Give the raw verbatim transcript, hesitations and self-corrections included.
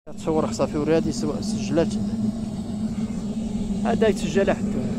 تصور صافي وري هادي سجلات، هذا يتسجل حتى